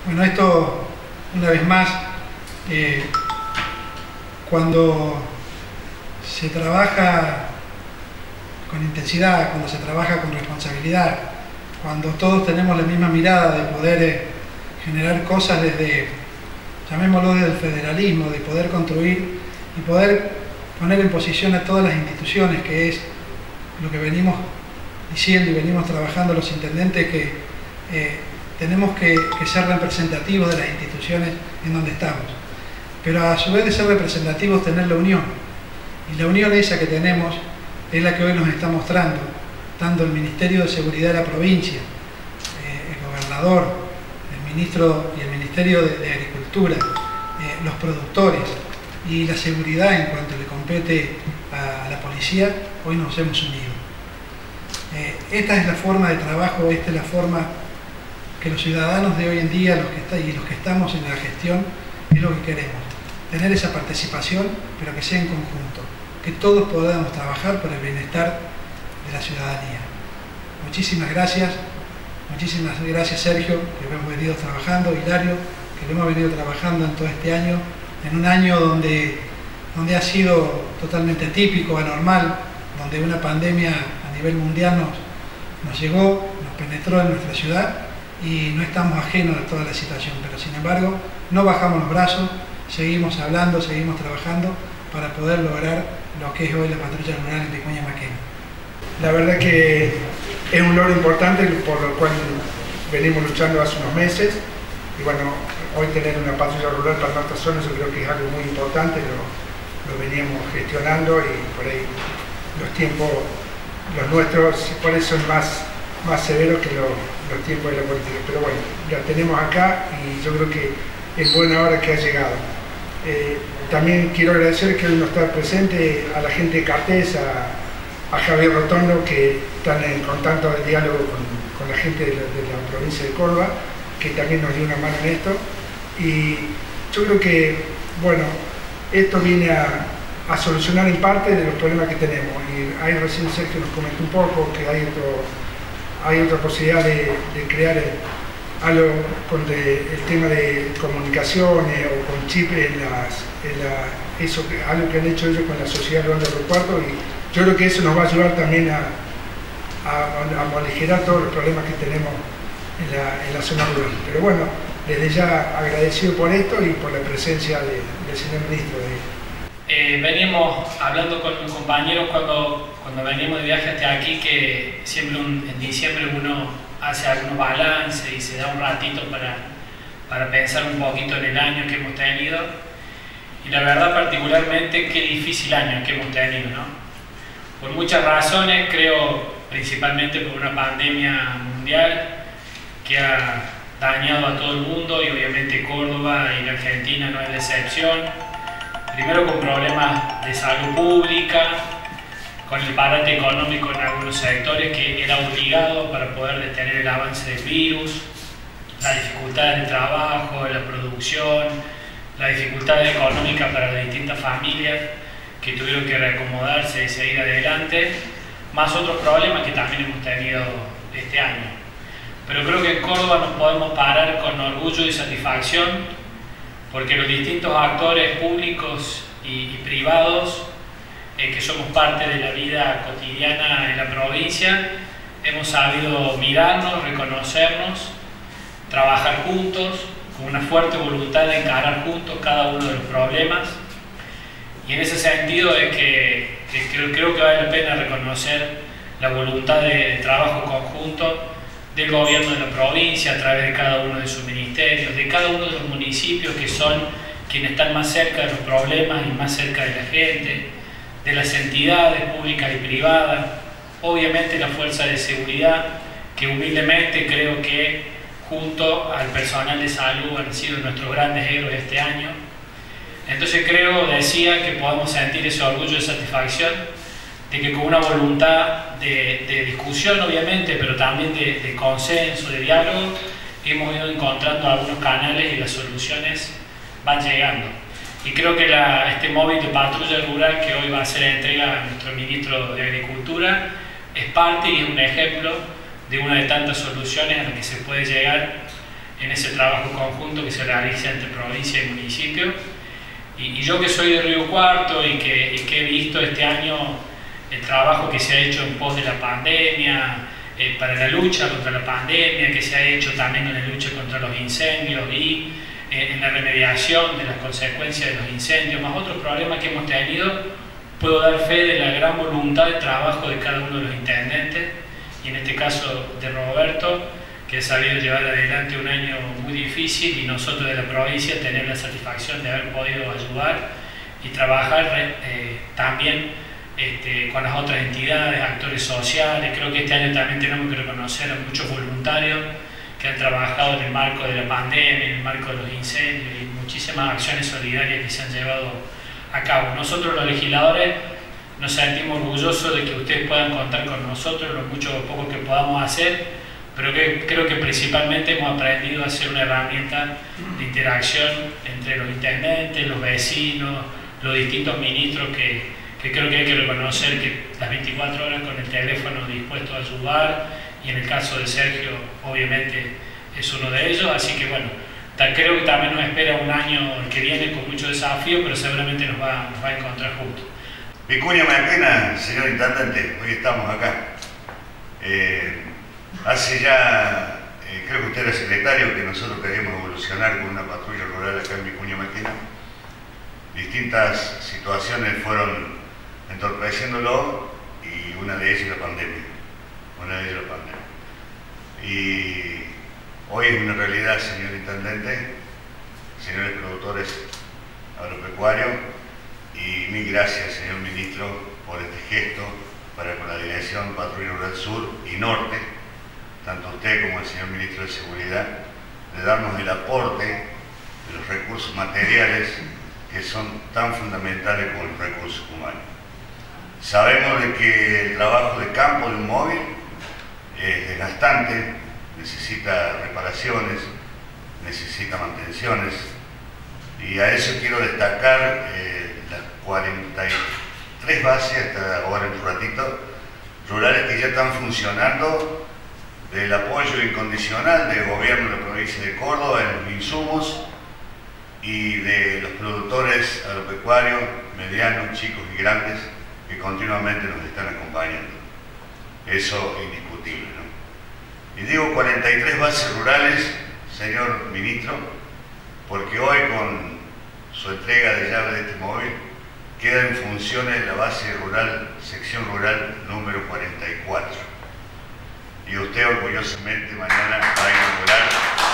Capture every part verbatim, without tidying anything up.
Bueno, esto, una vez más, eh, cuando se trabaja con intensidad, cuando se trabaja con responsabilidad, cuando todos tenemos la misma mirada de poder eh, generar cosas desde, llamémoslo desde el federalismo, de poder construir y poder poner en posición a todas las instituciones, que es lo que venimos diciendo y venimos trabajando los intendentes, que eh, tenemos que, que ser representativos de las instituciones en donde estamos. Pero a su vez de ser representativos, tener la unión. Y la unión esa que tenemos es la que hoy nos está mostrando, tanto el Ministerio de Seguridad de la provincia, eh, el gobernador, el ministro y el Ministerio de, de Agricultura, eh, los productores y la seguridad en cuanto le compete a, a la policía, hoy nos hemos unido. Eh, esta es la forma de trabajo, esta es la forma que los ciudadanos de hoy en día, los que está, y los que estamos en la gestión, es lo que queremos. Tener esa participación, pero que sea en conjunto, que todos podamos trabajar por el bienestar de la ciudadanía. Muchísimas gracias, muchísimas gracias Sergio, que lo hemos venido trabajando, Hilario, que lo hemos venido trabajando en todo este año, en un año donde, donde ha sido totalmente atípico, anormal, donde una pandemia a nivel mundial nos, nos llegó, nos penetró en nuestra ciudad y no estamos ajenos a toda la situación, pero sin embargo no bajamos los brazos, seguimos hablando, seguimos trabajando para poder lograr lo que es hoy la patrulla rural en Vicuña Maquena. La verdad que es un logro importante por lo cual venimos luchando hace unos meses y bueno, hoy tener una patrulla rural para nuestra zona yo creo que es algo muy importante, lo, lo veníamos gestionando y por ahí los tiempos, los nuestros, por eso son más, más severos que los, los tiempos de la política, pero bueno, la tenemos acá y yo creo que es buena hora que ha llegado. Eh, también quiero agradecer que hoy nos está presente a la gente de Cartés, a, a Javier Rotondo, que están en contacto de diálogo con, con la gente de la, de la provincia de Córdoba, que también nos dio una mano en esto. Y yo creo que, bueno, esto viene a, a solucionar en parte de los problemas que tenemos. Y ahí recién Sergio nos comentó un poco que hay, otro, hay otra posibilidad de, de crear el, algo con de, el tema de comunicaciones o con chip en las, en la, eso que, algo que han hecho ellos con la Sociedad Rural de Aeropuerto, y yo creo que eso nos va a ayudar también a, a, a aligerar todos los problemas que tenemos en la, en la zona rural. Pero bueno, desde ya agradecido por esto y por la presencia de, del señor ministro. De... Eh, venimos hablando con los compañeros cuando, cuando venimos de viaje hasta aquí, que siempre un, en diciembre uno hace algunos balances y se da un ratito para, para pensar un poquito en el año que hemos tenido. Y la verdad, particularmente, qué difícil año que hemos tenido, ¿no? Por muchas razones, creo, principalmente por una pandemia mundial que ha dañado a todo el mundo, y obviamente Córdoba y la Argentina no es la excepción. Primero con problemas de salud pública, con el parate económico en algunos sectores que era obligado para poder detener el avance del virus, las dificultades de trabajo, de la producción, la dificultad económica para las distintas familias que tuvieron que reacomodarse y seguir adelante, más otros problemas que también hemos tenido este año. Pero creo que en Córdoba nos podemos parar con orgullo y satisfacción porque los distintos actores públicos y, y privados eh, que somos parte de la vida cotidiana en la provincia, hemos sabido mirarnos, reconocernos, trabajar juntos, con una fuerte voluntad de encarar juntos cada uno de los problemas. Y en ese sentido es que, que creo, creo que vale la pena reconocer la voluntad de, de trabajo conjunto del gobierno de la provincia a través de cada uno de sus ministerios, de cada uno de los municipios que son quienes están más cerca de los problemas y más cerca de la gente, de las entidades públicas y privadas, obviamente la fuerza de seguridad, que humildemente creo que junto al personal de salud han sido nuestros grandes héroes este año. Entonces creo, decía, que podemos sentir ese orgullo y satisfacción de que con una voluntad de, de discusión obviamente, pero también de, de consenso, de diálogo, hemos ido encontrando algunos canales y las soluciones van llegando. Y creo que la, este móvil de patrulla rural que hoy va a ser entrega a nuestro ministro de Agricultura es parte y es un ejemplo de una de tantas soluciones a las que se puede llegar en ese trabajo conjunto que se realiza entre provincia y municipio. Y, y yo que soy de Río Cuarto y que, y que he visto este año el trabajo que se ha hecho en pos de la pandemia, eh, para la lucha contra la pandemia, que se ha hecho también en la lucha contra los incendios y eh, en la remediación de las consecuencias de los incendios, más otros problemas que hemos tenido, puedo dar fe de la gran voluntad de trabajo de cada uno de los intendentes, y en este caso de Roberto, que ha sabido llevar adelante un año muy difícil, y nosotros de la provincia tener la satisfacción de haber podido ayudar y trabajar eh, también este, con las otras entidades, actores sociales. Creo que este año también tenemos que reconocer a muchos voluntarios que han trabajado en el marco de la pandemia, en el marco de los incendios y muchísimas acciones solidarias que se han llevado a cabo. Nosotros los legisladores nos sentimos orgullosos de que ustedes puedan contar con nosotros, lo mucho o poco que podamos hacer, pero que creo que principalmente hemos aprendido a ser una herramienta de interacción entre los intendentes, los vecinos, los distintos ministros, que, que creo que hay que reconocer que las veinticuatro horas con el teléfono dispuesto a ayudar, y en el caso de Sergio obviamente es uno de ellos, así que bueno, creo que también nos espera un año que viene con mucho desafío, pero seguramente nos va, nos va a encontrar juntos. Vicuña Maquena, señor intendente, hoy estamos acá. Eh, hace ya, eh, creo que usted era secretario, que nosotros queríamos evolucionar con una patrulla rural acá en Vicuña Maquena. Distintas situaciones fueron entorpeciéndolo, y una de ellas la pandemia. Una de ellas la pandemia. Y hoy es una realidad, señor intendente, señores productores agropecuarios, y mil gracias, señor ministro, por este gesto para con la Dirección Patrulla Rural Sur y Norte, tanto usted como el señor ministro de Seguridad, de darnos el aporte de los recursos materiales que son tan fundamentales como los recursos humanos. Sabemos de que el trabajo de campo de un móvil es desgastante, necesita reparaciones, necesita mantenciones, y a eso quiero destacar eh, las cuarenta y tres bases, hasta ahora en un ratito, rurales que ya están funcionando, del apoyo incondicional del gobierno de la provincia de Córdoba en los insumos, y de los productores agropecuarios, medianos, chicos y grandes, que continuamente nos están acompañando. Eso es indiscutible, ¿no? Y digo cuarenta y tres bases rurales, señor ministro, porque hoy con su entrega de llave de este móvil queda en funciones la base rural, sección rural número cuarenta y cuatro. Y usted orgullosamente mañana va a inaugurar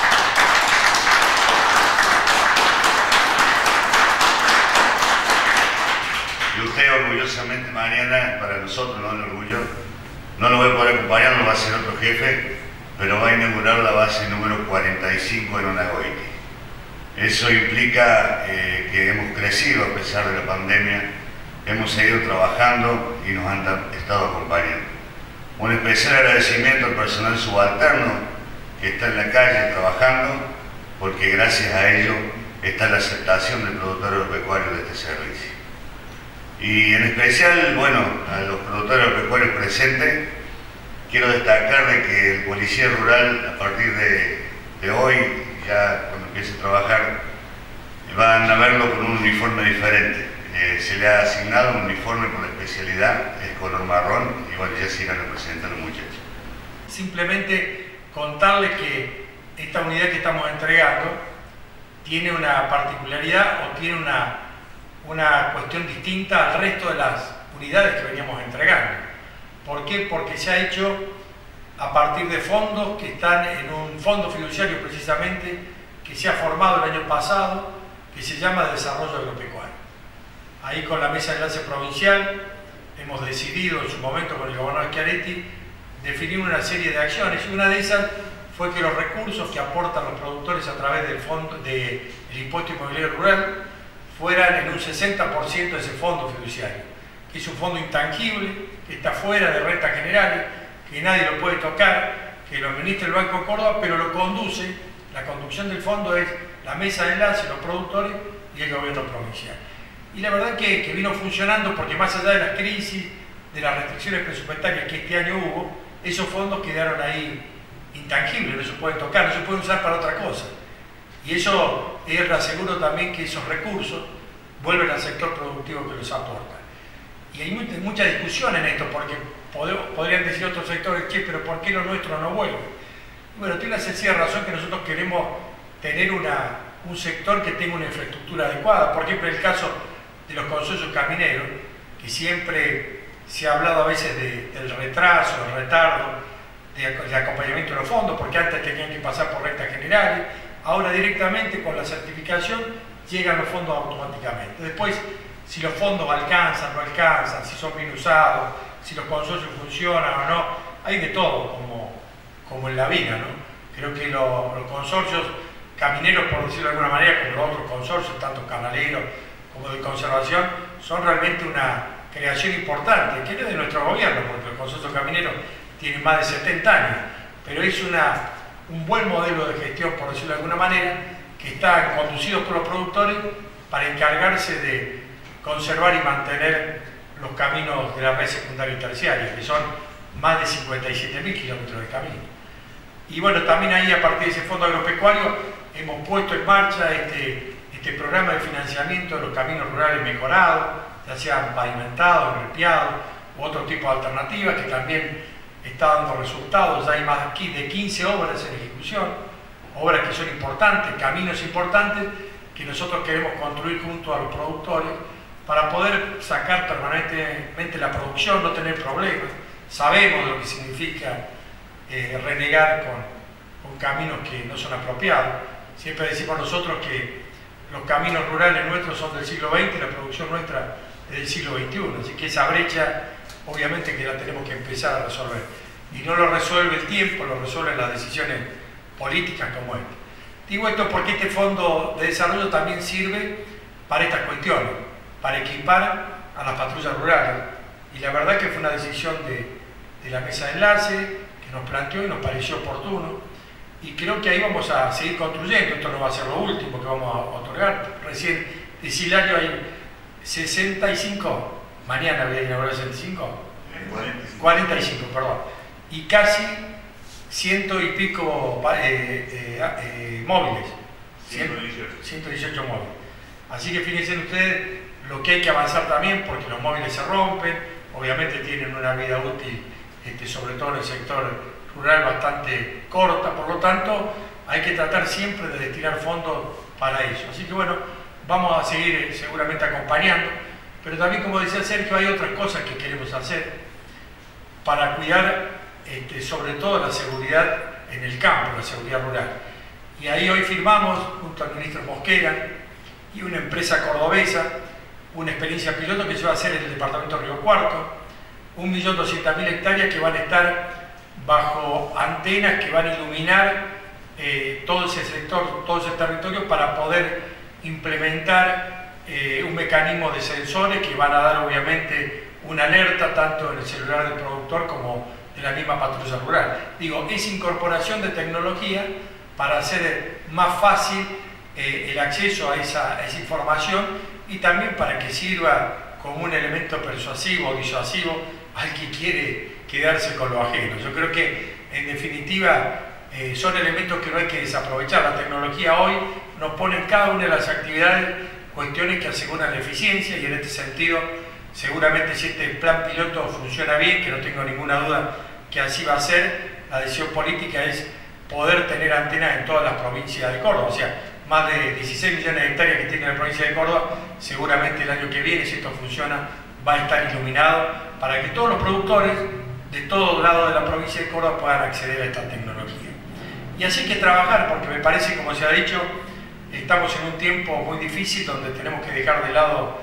y usted orgullosamente mañana, para nosotros no es orgullo, no lo voy a poder acompañar, no lo va a hacer otro jefe, pero va a inaugurar la base número cuarenta y cinco en Onagoiti. Eso implica eh, que hemos crecido a pesar de la pandemia, hemos seguido trabajando y nos han estado acompañando. Un especial agradecimiento al personal subalterno que está en la calle trabajando, porque gracias a ello está la aceptación del productor agropecuario de este servicio. Y en especial, bueno, a los productores agropecuarios presentes, quiero destacar de que el policía rural, a partir de, de hoy, ya cuando empiece a trabajar, van a verlo con un uniforme diferente. Eh, se le ha asignado un uniforme por la especialidad, es color marrón, y bueno, ya se irán a presentar los muchachos. Simplemente contarles que esta unidad que estamos entregando tiene una particularidad o tiene una, una cuestión distinta al resto de las unidades que veníamos entregando. ¿Por qué? Porque se ha hecho a partir de fondos que están en un fondo fiduciario precisamente que se ha formado el año pasado, que se llama Desarrollo Agropecuario. Ahí con la mesa de enlace provincial hemos decidido en su momento con el gobernador Schiaretti definir una serie de acciones, y una de esas fue que los recursos que aportan los productores a través del fondo del impuesto inmobiliario rural fueran en un sesenta por ciento de ese fondo fiduciario, que es un fondo intangible, que está fuera de rentas generales, que nadie lo puede tocar, que lo administra el Banco Córdoba, pero lo conduce, la conducción del fondo es la mesa de enlace, los productores y el gobierno provincial. Y la verdad que, que vino funcionando, porque más allá de las crisis, de las restricciones presupuestarias que este año hubo, esos fondos quedaron ahí intangibles, no se pueden tocar, no se pueden usar para otra cosa. Y eso es aseguro también que esos recursos vuelven al sector productivo que los aporta. Y hay mucha, mucha discusión en esto, porque podrían decir otros sectores, che, pero ¿por qué lo nuestro no vuelve? Bueno, tiene una sencilla razón que nosotros queremos tener una, un sector que tenga una infraestructura adecuada. Por ejemplo, en el caso de los consorcios camineros, que siempre se ha hablado a veces de, del retraso, del retardo, de, de acompañamiento de los fondos, porque antes tenían que pasar por rentas generales, ahora directamente con la certificación llegan los fondos automáticamente. Después, si los fondos alcanzan, no alcanzan, si son bien usados, si los consorcios funcionan o no, hay de todo, como, como en la vida, ¿no? Creo que lo, los consorcios camineros, por decirlo de alguna manera, como los otros consorcios, tanto canaleros como de conservación, son realmente una creación importante, que es de nuestro gobierno, porque los consorcios camineros tienen más de setenta años, pero es una, un buen modelo de gestión, por decirlo de alguna manera, que está conducido por los productores para encargarse de conservar y mantener los caminos de la red secundaria y terciaria, que son más de cincuenta y siete mil kilómetros de camino. Y bueno, también ahí, a partir de ese fondo agropecuario, hemos puesto en marcha este, este programa de financiamiento de los caminos rurales mejorados, ya sean pavimentados, ripiados u otro tipo de alternativas, que también está dando resultados. Ya hay más de quince obras en ejecución, obras que son importantes, caminos importantes, que nosotros queremos construir junto a los productores para poder sacar permanentemente la producción, no tener problemas. Sabemos lo que significa eh, renegar con, con caminos que no son apropiados. Siempre decimos nosotros que los caminos rurales nuestros son del siglo veinte y la producción nuestra es del siglo veintiuno, así que esa brecha obviamente que la tenemos que empezar a resolver. Y no lo resuelve el tiempo, lo resuelven las decisiones políticas como esta. Digo esto porque este fondo de desarrollo también sirve para estas cuestiones, para equipar a las patrullas rurales. Y la verdad que fue una decisión de, de la mesa de enlace que nos planteó y nos pareció oportuno. Y creo que ahí vamos a seguir construyendo. Esto no va a ser lo último que vamos a otorgar. Recién de Silario hay sesenta y cinco, mañana voy a inaugurar sesenta y cinco, cuarenta y cinco, perdón, y casi ciento y pico eh, eh, eh, móviles, ciento dieciocho móviles. Así que fíjense ustedes lo que hay que avanzar también, porque los móviles se rompen, obviamente tienen una vida útil, este, sobre todo en el sector rural, bastante corta, por lo tanto hay que tratar siempre de destinar fondos para eso. Así que bueno, vamos a seguir seguramente acompañando, pero también, como decía Sergio, hay otras cosas que queremos hacer para cuidar este, sobre todo la seguridad en el campo, la seguridad rural. Y ahí hoy firmamos, junto al ministro Mosquera y una empresa cordobesa, una experiencia piloto que se va a hacer en el departamento de Río Cuarto, un millón doscientas mil hectáreas que van a estar bajo antenas que van a iluminar eh, todo ese sector, todo ese territorio, para poder implementar eh, un mecanismo de sensores que van a dar obviamente una alerta tanto en el celular del productor como de la misma patrulla rural. Digo, es incorporación de tecnología para hacer más fácil eh, el acceso a esa, a esa información, y también para que sirva como un elemento persuasivo o disuasivo al que quiere quedarse con lo ajeno. Yo creo que, en definitiva, eh, son elementos que no hay que desaprovechar. La tecnología hoy nos pone en cada una de las actividades cuestiones que aseguran la eficiencia, y en este sentido, seguramente si este plan piloto funciona bien, que no tengo ninguna duda que así va a ser, la decisión política es poder tener antenas en todas las provincias de Córdoba. O sea, más de dieciséis millones de hectáreas que tiene la provincia de Córdoba, seguramente el año que viene, si esto funciona, va a estar iluminado para que todos los productores de todos lados de la provincia de Córdoba puedan acceder a esta tecnología. Y así hay que trabajar, porque me parece, como se ha dicho, estamos en un tiempo muy difícil donde tenemos que dejar de lado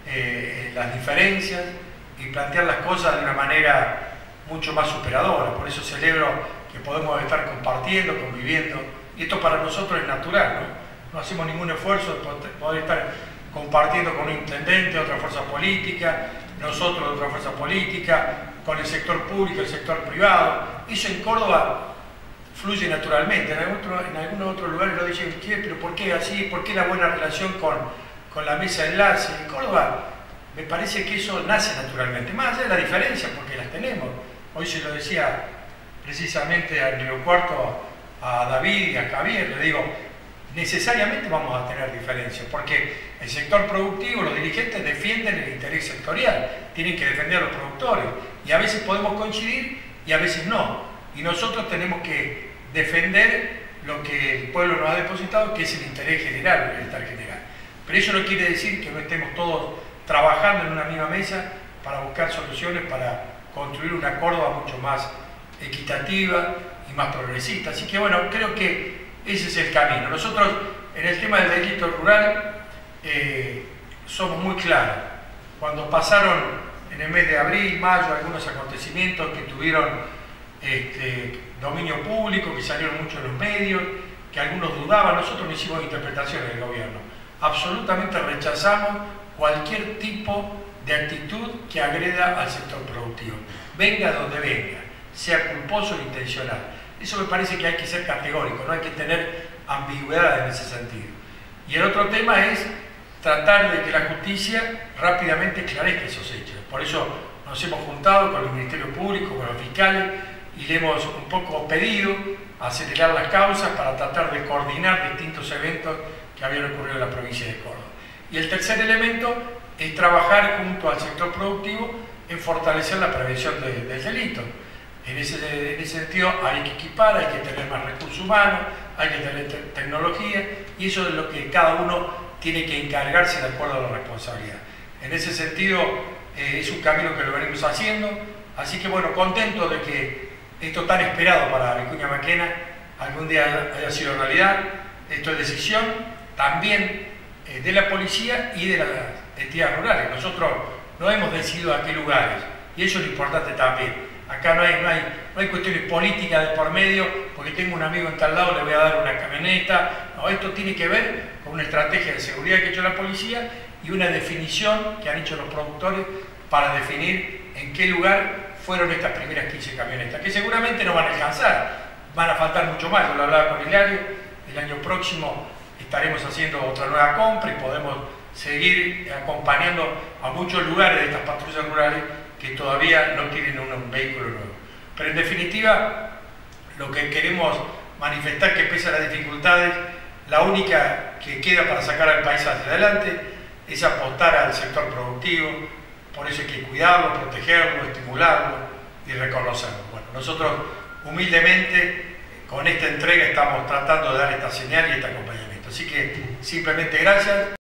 eh, las diferencias y plantear las cosas de una manera mucho más superadora. Por eso celebro que podemos estar compartiendo, conviviendo, y esto para nosotros es natural, ¿no? No hacemos ningún esfuerzo de poder estar compartiendo con un intendente, otra fuerza política, nosotros de otra fuerza política, con el sector público, el sector privado. Eso en Córdoba fluye naturalmente. En, algún otro, en algunos otros lugares lo dicen, ¿qué? ¿Pero por qué así? ¿Por qué la buena relación con, con la mesa de enlace? En Córdoba me parece que eso nace naturalmente, más allá de la diferencia, porque las tenemos. Hoy se lo decía precisamente al aeropuerto a David y a Javier, le digo, necesariamente vamos a tener diferencias, porque el sector productivo, los dirigentes defienden el interés sectorial, tienen que defender a los productores, y a veces podemos coincidir y a veces no, y nosotros tenemos que defender lo que el pueblo nos ha depositado, que es el interés general, el bienestar general. Pero eso no quiere decir que no estemos todos trabajando en una misma mesa para buscar soluciones, para construir una Córdoba mucho más equitativa y más progresista. Así que bueno, creo que ese es el camino. Nosotros en el tema del delito rural eh, somos muy claros. Cuando pasaron en el mes de abril, mayo, algunos acontecimientos que tuvieron este, dominio público, que salieron mucho en los medios, que algunos dudaban, nosotros no hicimos interpretaciones del gobierno. Absolutamente rechazamos cualquier tipo de actitud que agreda al sector productivo, venga donde venga, sea culposo o intencional. Eso me parece que hay que ser categórico, no hay que tener ambigüedad en ese sentido. Y el otro tema es tratar de que la justicia rápidamente esclarezca esos hechos. Por eso nos hemos juntado con el Ministerio Público, con los fiscales, y le hemos un poco pedido acelerar las causas para tratar de coordinar distintos eventos que habían ocurrido en la provincia de Córdoba. Y el tercer elemento es trabajar junto al sector productivo en fortalecer la prevención de, del delito. En ese, en ese sentido hay que equipar, hay que tener más recursos humanos, hay que tener te tecnología, y eso es lo que cada uno tiene que encargarse de acuerdo a la responsabilidad. En ese sentido eh, es un camino que lo venimos haciendo, así que bueno, contento de que esto tan esperado para Vicuña Maquena algún día haya sido realidad. Esto es decisión también eh, de la policía y de las entidades rurales. Nosotros no hemos decidido a qué lugares, y eso es lo importante también. Acá no hay, no, hay, no hay cuestiones políticas de por medio, porque tengo un amigo en tal lado, le voy a dar una camioneta. No, esto tiene que ver con una estrategia de seguridad que ha hecho la policía y una definición que han hecho los productores para definir en qué lugar fueron estas primeras quince camionetas, que seguramente no van a alcanzar, van a faltar mucho más. Yo lo hablaba con Hilario, el año próximo estaremos haciendo otra nueva compra y podemos seguir acompañando a muchos lugares de estas patrullas rurales que todavía no tienen un, un vehículo nuevo. Pero en definitiva, lo que queremos manifestar, que pese a las dificultades, la única que queda para sacar al país hacia adelante es apostar al sector productivo. Por eso hay que cuidarlo, protegerlo, estimularlo y reconocerlo. Bueno, nosotros humildemente con esta entrega estamos tratando de dar esta señal y este acompañamiento. Así que simplemente gracias.